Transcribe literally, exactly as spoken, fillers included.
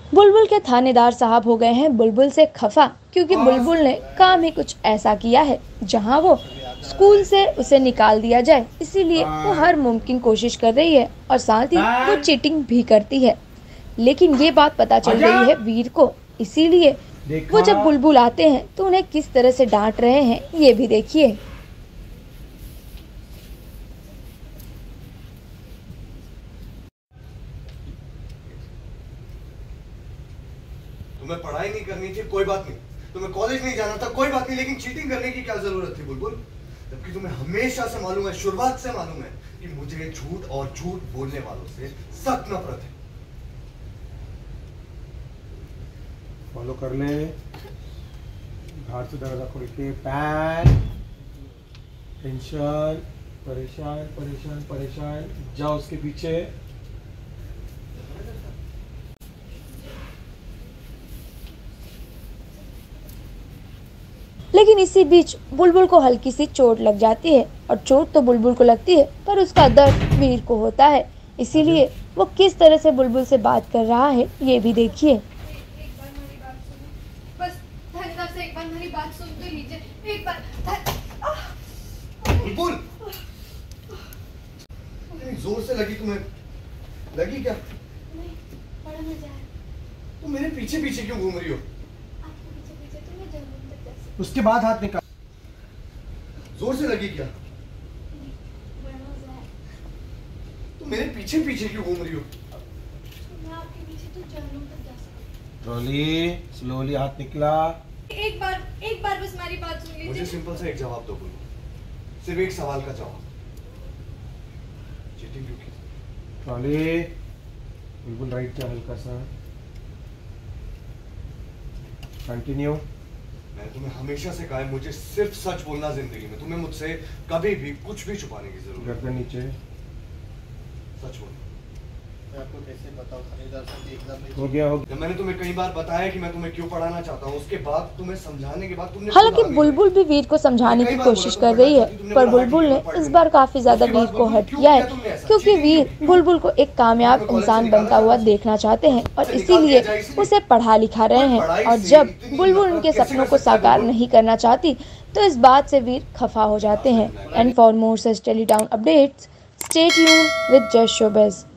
बुलबुल के थानेदार साहब हो गए हैं बुलबुल से खफा, क्योंकि बुलबुल ने काम ही कुछ ऐसा किया है जहां वो स्कूल से उसे निकाल दिया जाए। इसीलिए वो हर मुमकिन कोशिश कर रही है और साथ ही वो चीटिंग भी करती है। लेकिन ये बात पता चल गई है वीर को, इसीलिए वो जब बुलबुल आते हैं तो उन्हें किस तरह से डांट रहे हैं ये भी देखिए। तुम्हें पढ़ाई नहीं करनी थी, कोई बात नहीं। तुम्हें कॉलेज नहीं जाना था, कोई बात नहीं। लेकिन चीटिंग करने की क्या जरूरत थी बुलबुल? जबकि तुम्हें हमेशा से मालूम है, शुरुआत से मालूम है कि मुझे झूठ और झूठ बोलने वालों से सख्त नफरत है। फॉलो कर ले, बाहर से दरवाजा खोल के। पैन, टेंशन, परेशान परेशान परेशान, जाओ उसके पीछे। लेकिन इसी बीच बुलबुल को हल्की सी चोट लग जाती है और चोट तो बुलबुल को लगती है पर उसका दर्द वीर को होता है। इसीलिए वो किस तरह से बुलबुल से बात कर रहा है ये भी देखिए। बुलबुल, जोर से लगी तुम्हें? लगी क्या? नहीं, बड़ा मजा आया। तुम मेरे पीछे पीछे क्यों घूम रही हो? उसके बाद हाथ निकाल। जोर से लगी क्या? तुम मेरे पीछे पीछे क्यों घूम रही हो? मैं आपके पीछे तो जहन्नुम तक जा सकती हूं। स्लोली स्लोली हाथ निकला। एक बार एक बार बस मेरी बात सुन लीजिए। मुझे सिंपल सा एक जवाब दो बुलबुल, सिर्फ एक सवाल का जवाब। चीटिंग क्यों की? स्लोली, बिल्कुल राइट जा, हल्का सा कंटिन्यू। मैंने तुम्हें हमेशा से कहा है मुझे सिर्फ सच बोलना जिंदगी में। तुम्हें मुझसे कभी भी कुछ भी छुपाने की जरूरत नहीं। गर्दन नीचे, सच बोलो। मैं आपको कैसे बताऊं थानेदार साहब, एकदम हो गया हो गया। जब मैंने तुम्हें कई बार बताया कि मैं तुम्हें क्यों पढ़ाना चाहता हूँ, उसके बाद तुम्हें समझाने के बाद तुमने हालांकि बुलबुल भी वीर को समझाने की कोशिश कर रही है, पर बुलबुल ने इस बार काफी ज्यादा वीर को हर्ट किया है, क्योंकि वीर बुलबुल को एक कामयाब इंसान बनता हुआ देखना चाहते हैं और इसीलिए उसे पढ़ा लिखा रहे हैं। और जब बुलबुल उनके सपनों को साकार नहीं करना चाहती तो इस बात से वीर खफा हो जाते हैं। And for more such telly town updates, stay tuned with just showbiz.